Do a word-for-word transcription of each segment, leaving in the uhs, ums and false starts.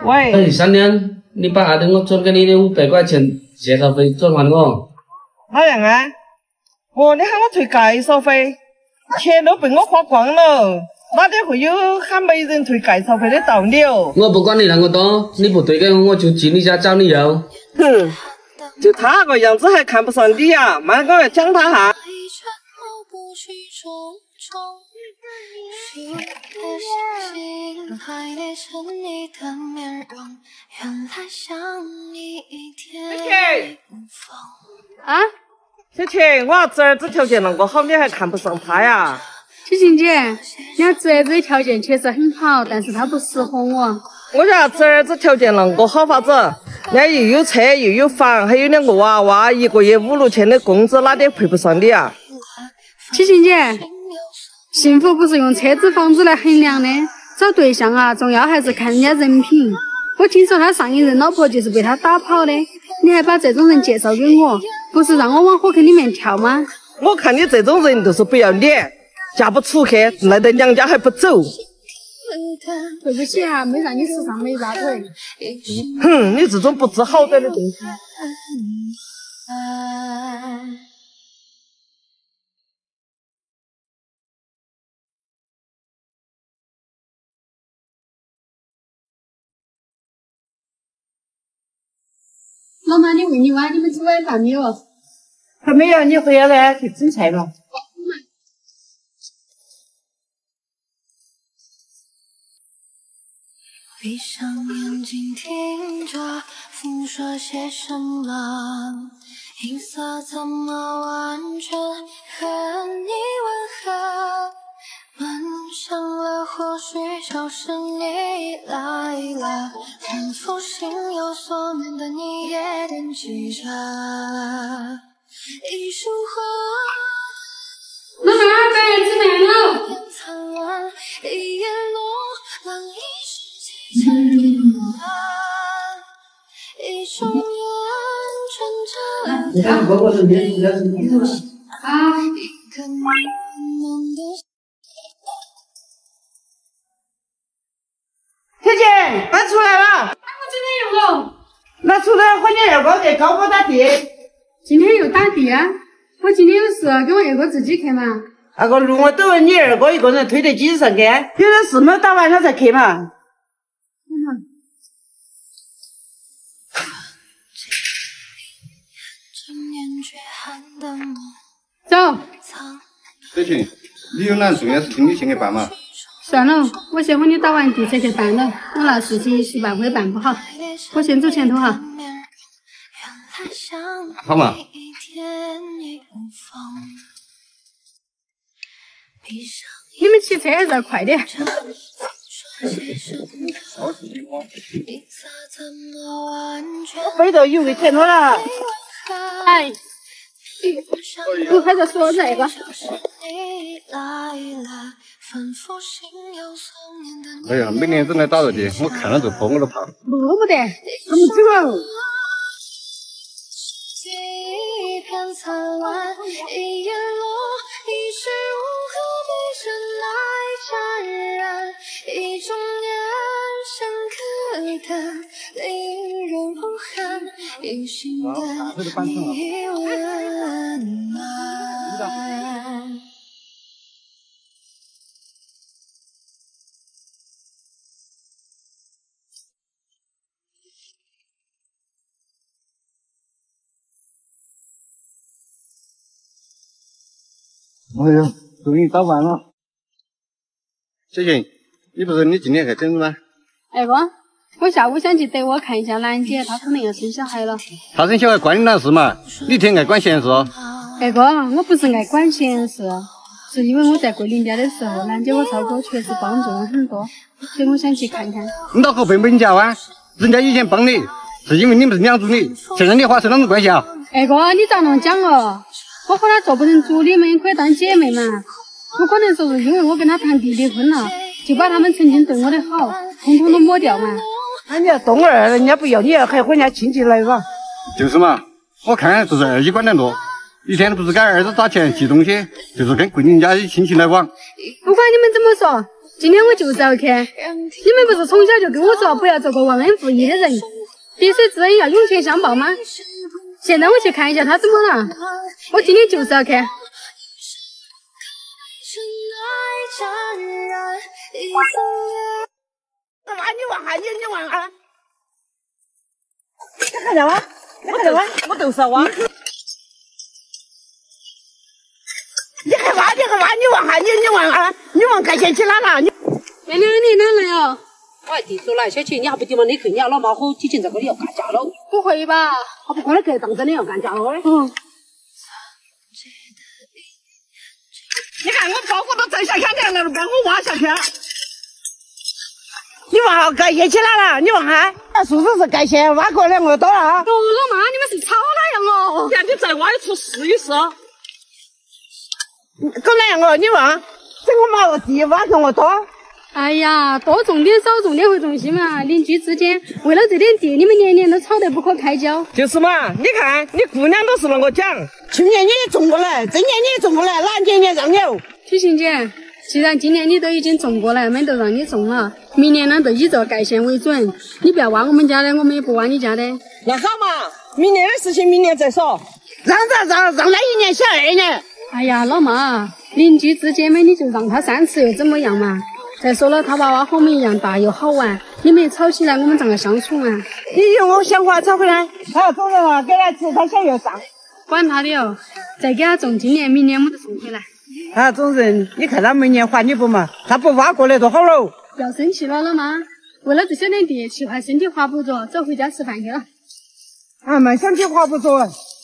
喂。 哎，三娘，你把阿等我转给你的五百块钱介绍费转还我。 哪样啊？哦，你喊我退介绍费，钱都被我花光了，哪里会有喊媒人退介绍费的道理哦？ 我不管你那么多，你不退给我，我就进你家找理由。 哼，就他个样子还看不上你啊？慢我来讲他哈。 啊， 小晴，我侄儿子条件那么好，你还看不上他呀？ 秋晴姐，你家侄儿子的条件确实很好，但是他不适合我。 我家侄儿子条件那么好法子，人家又有车又有房，还有两个娃娃，一个月五六千的工资，哪点配不上你啊？ 秋晴姐，幸福不是用车子房子来衡量的，找对象啊，重要还是看人家人品。我听说他上一任老婆就是被他打跑的，你还把这种人介绍给我，不是让我往火坑里面跳吗？ 我看你这种人就是不要脸，嫁不出去，赖在娘家还不走。 对不起啊，没让你吃上美大腿。 哼，你这种不知好歹的东西。 老妈，你问你娃，你们吃晚饭没有？ 还没有，你回来去蒸菜嘛。 闭上眼睛，听着风说些什么，音色怎么完全和你吻合？门响了，或许就是你来了，反复心有所念的你也惦记着。一束花， 妈妈，半夜吃饭了。 灿烂，一夜落，浪一世界一双眼睁着， 你看，婆婆身边应该是你的。 啊。 一个暖暖的。 小姐，俺出来了。 我今天又了。 那出来和你二哥给高哥打的。 今天又打的啊？我今天有事，跟我二哥自己去嘛。 那个路我都问你二哥一个人推得几上去，有点事没打完他才去嘛。 嗯。走。 小晴，你有哪重要事情你先去办嘛。 算了，我先和你打完地才去办了，我那事情一时半会办不好，我先走前头哈。 好嘛。 你们骑车还是要快点。 我背着油给捡到了。 哎，你还在说这个？ 哎呀，每年都来打扰的，我看了这坡我都怕。 路不得，我们走了。 一片灿烂，一夜落，一世无何悲深来沾染，一种念深刻的令人不寒，一心的你温暖。 哎呀，终于打完了。小晴，你不是你今天去整吗？ 二哥，我下午想去德沃看一下兰姐，她可能要生小孩了。 她生小孩关你哪事嘛？你天爱管闲事哦。 二哥，我不是爱管闲事，是因为我在桂林家的时候，兰姐和超哥确实帮助我很多，所以我想去看看。 你脑壳被没家哇？人家以前帮你，是因为你们是两主理，现在你和他是哪种关系啊？ 二哥，你咋能讲哦？我和他做不成主，你们可以当姐妹嘛。不可能说是因为我跟他堂弟离婚了，就把他们曾经对我的好，统统都抹掉嘛。 那你要东二，人家不要，你要还和人家亲戚来吧？ 就是嘛，我看看就是二姨管得多，一天不是给儿子打钱寄东西，就是跟桂林家的亲戚来往。 不管你们怎么说， 今天我就是要去。你们不是从小就跟我说不要做个忘恩负义的人，滴水之恩要涌泉相报吗？现在我去看一下他怎么了。我今天就是要去。 干嘛？你忘哈你你忘哈？你看见吗？你看见吗？我都说忘。你害怕？你害怕？你忘哈你你忘哈？你忘该先去哪了？你妹妹你哪来哦？ 我还地主来小姐，你还不地方你去，你要老妈伙提前这个你要干架了？ 不会吧？ 我不可能给当真的要干架了的。 嗯。 你看我包裹都摘下看见了，把我挖下去。你忘哈该先去哪了？你忘哈？树枝是该先挖过两个多了啊。 哦，老妈，你们是吵哪样哦？ 呀，你再挖一处试一试。 搞哪样哦？你忘？这个毛地挖给我多。 哎呀，多种点少种点会种西嘛。邻居之间为了这点地，你们年年都吵得不可开交。 就是嘛，你看你姑娘都是那个讲。 去年你也种过来，今年你也种过来，哪年年让有？ 曲晴姐，既然今年你都已经种过来，没得让你种了，明年呢就以这盖线为准。你不要挖我们家的，我们也不挖你家的。 那好嘛，明年的事情明年再说。 让让让让那一年小二年。 哎呀，老妈，邻居之间嘛，你就让他三次又怎么样嘛？再说了，他娃娃和我们一样大又好玩，你们一吵起来，我们咋个相处啊？ 你用我想法吵回来，他要走人了，给他吃他想要上。 管他的哦，再给他种今年，明年我都送回来。 啊，种人，你看他明年还你不嘛？他不挖过来多好喽。 不要生气了，老妈。为了这小点地，气坏身体划不着，走回家吃饭去了。 啊，蛮想去划不着。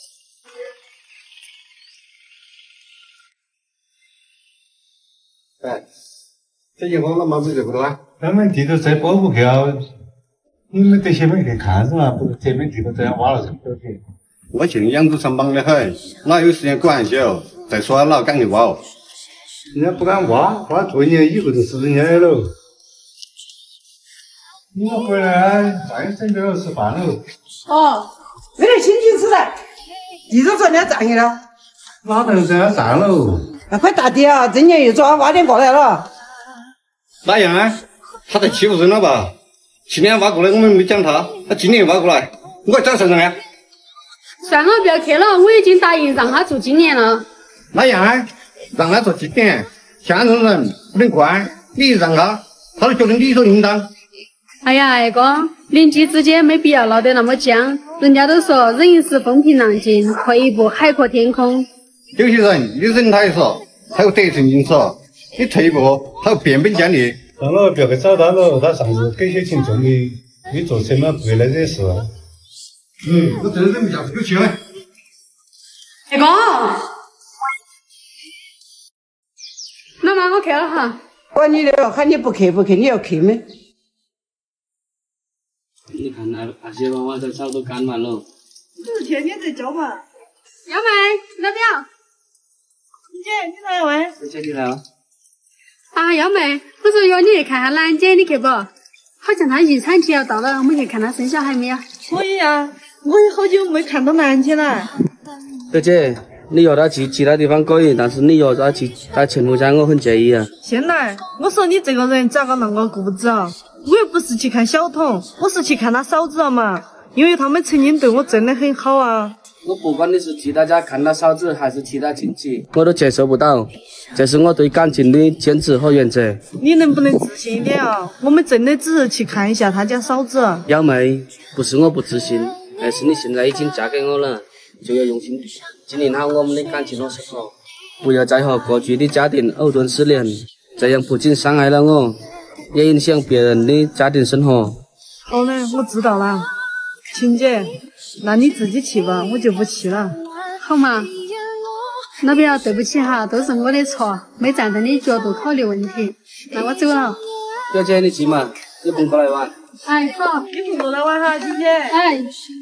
哎，这情况那么没对不对啊？ 他们地头再拨不票，你们这些没去看是吧？不是这边地头这样挖了这么多钱。 我现在养猪上忙得很，哪有时间管那些哦？再说哪敢去挖哦？ 人家不敢挖，挖做一年以后就是人家的喽。你们回来，再准备好吃饭喽。 哦，没得心情吃了，地都做点账去了。 哪能这样账喽？ 那快大地啊，今年又抓挖点过来了。 哪样啊？他在欺负人了吧？去年挖过来我们没讲他，他今年又挖过来，我还找谁人啊？ 算了，不要去了，我已经答应让他做今年了。 哪样啊？让他做今年，乡镇人不能惯，你一让他，他就觉得理所应当。 哎呀，二哥，邻居之间没必要闹得那么僵，人家都说忍一时风平浪静，退一步海阔天空。 有些人你忍他一时，他又得寸进尺；你退一步，他又变本加厉。 算了，不要去找他了，他上次给些钱种的，你做什么不会来惹事。 嗯，我真忍不下去，有气了。 二哥，妈妈，我去了哈。 管你的，喊你不去不去，你要去没？ 你看那那些娃娃在早都干完了。 不是天天在教嘛。 幺妹，老表。 姐，你来喂。 姐姐你来了。 啊，幺妹，我说约你去看下兰姐，你去不？好像她预产期要到了，我们去看她生小孩没有？ 可以啊，我也好久没看到兰姐了。 表姐，你约她去其他地方可以，但是你约她去她前夫家，我很介意啊。 先来，我说你这个人咋个那么固执啊？我又不是去看小童，我是去看他嫂子了嘛，因为他们曾经对我真的很好啊。 我不管你是替他家看他嫂子，还是替他亲戚，我都接受不到。这是我对感情的坚持和原则。 你能不能自信一点啊？我们真的只是去看一下他家嫂子。 幺妹，不是我不自信，而是你现在已经嫁给我了，就要用心经营好我们的感情和生活，不要再和过去的家庭藕断丝连，这样不仅伤害了我，也影响别人的家庭生活。 好嘞，我知道了。晴姐，那你自己去吧，我就不去了。 好嘛，老表，对不起哈，都是我的错，没站在你角度考虑问题。那我走了。 表姐，你去嘛，有空过来玩。 哎，好， 有空过来玩哈，晴姐。 哎。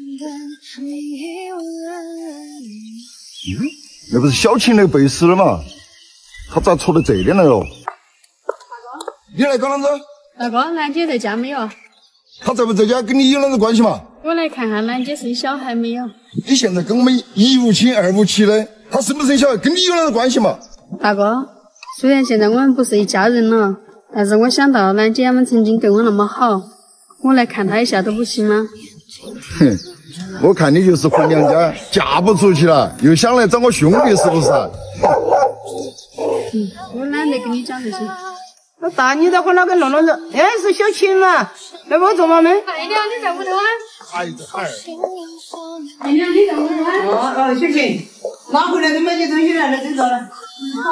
嗯，那不是小青那个背时了嘛？他咋戳到这边来了？你来干啷子？ 大哥，兰姐在家没有？ 他在不在家跟你有啷子关系嘛？ 我来看看兰姐生小孩没有。 你现在跟我们一无亲二无戚的，他生不生小孩跟你有啷子关系嘛？ 大哥，虽然现在我们不是一家人了， 但是我想到兰姐他们曾经对我那么好，我来看她一下都不行吗？ 哼，我看你就是回娘家嫁不出去了，又想来找我兄弟是不是？ 嗯，我懒得跟你讲这些。 那大你再和那个弄弄着，哎，是小琴嘛？来帮我做嘛没？ 哎娘，你在屋头啊？ 哎，这孩儿。 哎娘，你在屋头啊？ 哦哦，小琴，拿回来都买点东西来了，就到了。好。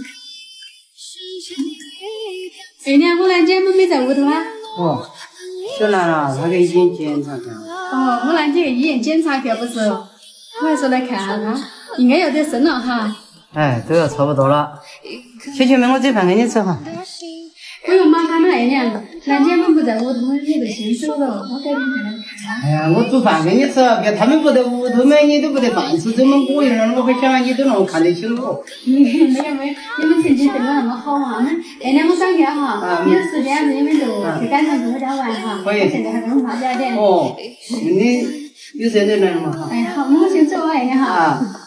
哎娘，我兰姐们没在屋头啊？ 哦，小兰啊，她给医院检查去。 哦，我兰姐给医院检查去不是？我还说来看下她，应该要得生了哈。 哎，都要差不多了。小琴妹，我做饭给你吃哈。 不用麻烦了，哎娘，兰姐们不在屋头，你就先走了，我改天再来看。 哎呀，我煮饭给你吃，别他们不在屋头嘛，你都不得饭吃，怎么我一人我会想你都能看得起我。 嗯，那个没，你们曾经对我那么好啊！哎娘，我上去哈，有时间你们就去赶场去我家玩哈。 可以。 我现在还跟我妈家点。 哦，你有时间再来嘛哈。 哎好，那我先走了，哎娘哈。 啊。